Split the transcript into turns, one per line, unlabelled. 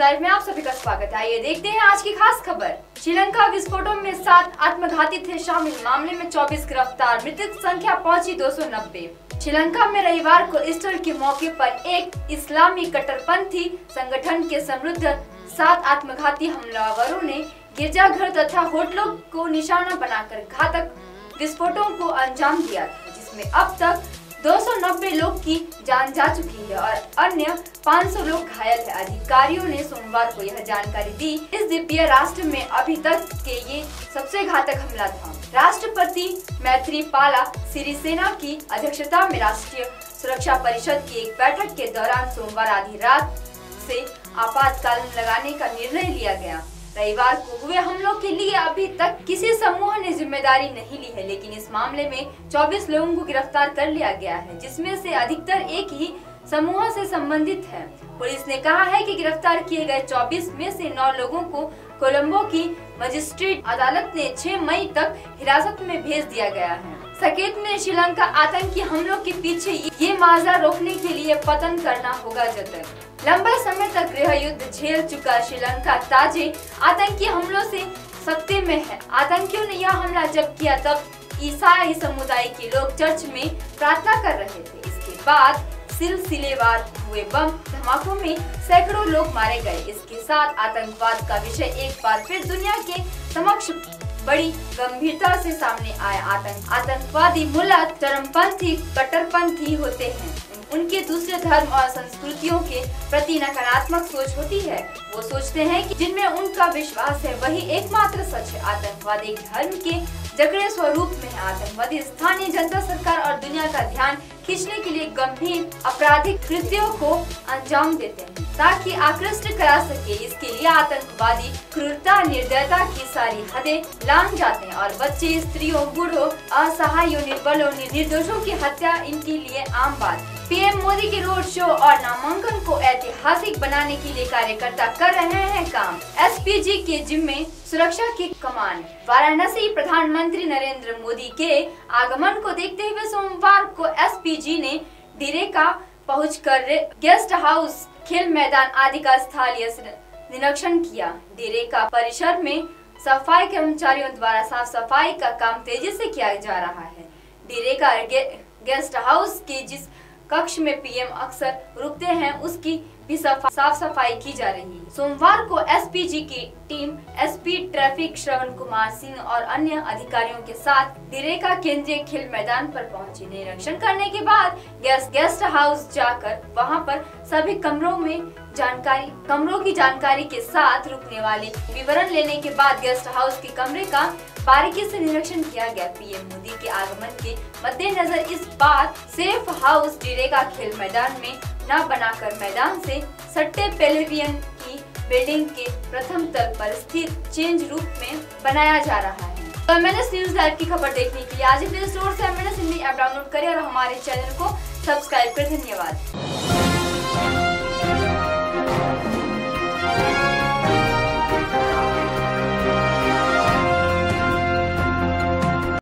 Live में आप सभी का स्वागत है। आइए देखते हैं आज की खास खबर। श्रीलंका विस्फोटों में 7 आत्मघाती थे शामिल, मामले में 24 गिरफ्तार, मृतक संख्या पहुंची 290। श्रीलंका में रविवार को ईस्टर के मौके पर एक इस्लामी कट्टरपंथी संगठन के समृद्ध 7 आत्मघाती हमलावरों ने गिरजाघर तथा होटलों को निशाना बनाकर घातक विस्फोटों को अंजाम दिया था, जिसमें अब तक 290 लोग की जान जा चुकी है और अन्य 500 लोग घायल हैं। अधिकारियों ने सोमवार को यह जानकारी दी। इस द्वीपीय राष्ट्र में अभी तक के ये सबसे घातक हमला था। राष्ट्रपति मैत्रीपाला सिरिसेना की अध्यक्षता में राष्ट्रीय सुरक्षा परिषद की एक बैठक के दौरान सोमवार आधी रात से आपातकालीन लगाने का निर्णय लिया गया। रविवार को हुए हमलों के लिए अभी तक किसी समूह ने जिम्मेदारी नहीं ली है, लेकिन इस मामले में 24 लोगों को गिरफ्तार कर लिया गया है, जिसमें से अधिकतर एक ही समूह से संबंधित है। पुलिस ने कहा है कि गिरफ्तार किए गए 24 में से 9 लोगों को कोलंबो की मजिस्ट्रेट अदालत ने 6 मई तक हिरासत में भेज दिया गया है। संकेत में श्रीलंका आतंकी हमलों के पीछे ये माजरा रोकने के लिए पतन करना होगा जतन। लंबे समय तक गृह युद्ध झेल चुका श्रीलंका ताजे आतंकी हमलों से सख्ते में है। आतंकियों ने यह हमला जब किया तब ईसाई समुदाय के लोग चर्च में प्रार्थना कर रहे थे। इसके बाद सिलसिलेवार हुए बम धमाकों में सैकड़ों लोग मारे गए। इसके साथ आतंकवाद का विषय एक बार फिर दुनिया के समक्ष बड़ी गंभीरता से सामने आया। आतंकवादी मुल्ला चरमपंथी कट्टरपंथी होते हैं। उनके दूसरे धर्म और संस्कृतियों के प्रति नकारात्मक सोच होती है। वो सोचते हैं कि जिनमें उनका विश्वास है वही एकमात्र सच है। आतंकवाद एक धर्म के जकड़े स्वरूप में है। आतंकवादी स्थानीय जनता, सरकार और दुनिया का ध्यान खींचने के लिए गंभीर आपराधिक कृत्यों को अंजाम देते हैं ताकि आकृष्ट करा सके। इसके लिए आतंकवादी क्रूरता, निर्दयता की सारी हदें लांघ जाते हैं और बच्चे, स्त्रियों, बूढ़ों, असहायों, निर्बलों, निर्दोषों की हत्या इनके लिए आम बात है। पीएम मोदी के रोड शो और नामांकन को ऐतिहासिक बनाने के लिए कार्यकर्ता कर रहे हैं काम। एसपीजी के जिम्मे सुरक्षा की कमान। वाराणसी प्रधानमंत्री नरेंद्र मोदी के आगमन को देखते हुए सोमवार को एसपीजी ने डेरेका पहुंचकर गेस्ट हाउस, खेल मैदान आदि का स्थलीय निरीक्षण किया। डेरेका परिसर में सफाई कर्मचारियों द्वारा साफ सफाई का काम तेजी से किया जा रहा है। डेरेका गेस्ट हाउस के जिस कक्ष में पीएम अक्सर रुकते हैं उसकी भी साफ सफाई की जा रही है। सोमवार को एसपीजी की team SP traffic Shravan Kumar Singh और अन्य अधिकारियों के साथ डेरेका केंद्रीय खेल मैदान पर पहुंची। निरीक्षण करने के बाद गेस्ट हाउस जाकर वहां पर सभी कमरों की जानकारी के साथ रुकने वाले विवरण लेने के बाद गेस्ट हाउस के कमरे का बारीकी से निरीक्षण किया गया। पीएम मोदी के आगमन के मद्देनजर इस बार सेफ हाउस डेरेका खेल मैदान में न बनाकर मैदान से सट्टे पेविलियन की बिल्डिंग के प्रथम तल पर स्थित चेंज रूम में बनाया जा रहा है। तो एमएनएस न्यूज लाइव की खबर देखने के लिए आज ही प्ले स्टोर से एमएनएस हिंदी ऐप डाउनलोड करें और हमारे चैनल को सब्सक्राइब करें। धन्यवाद।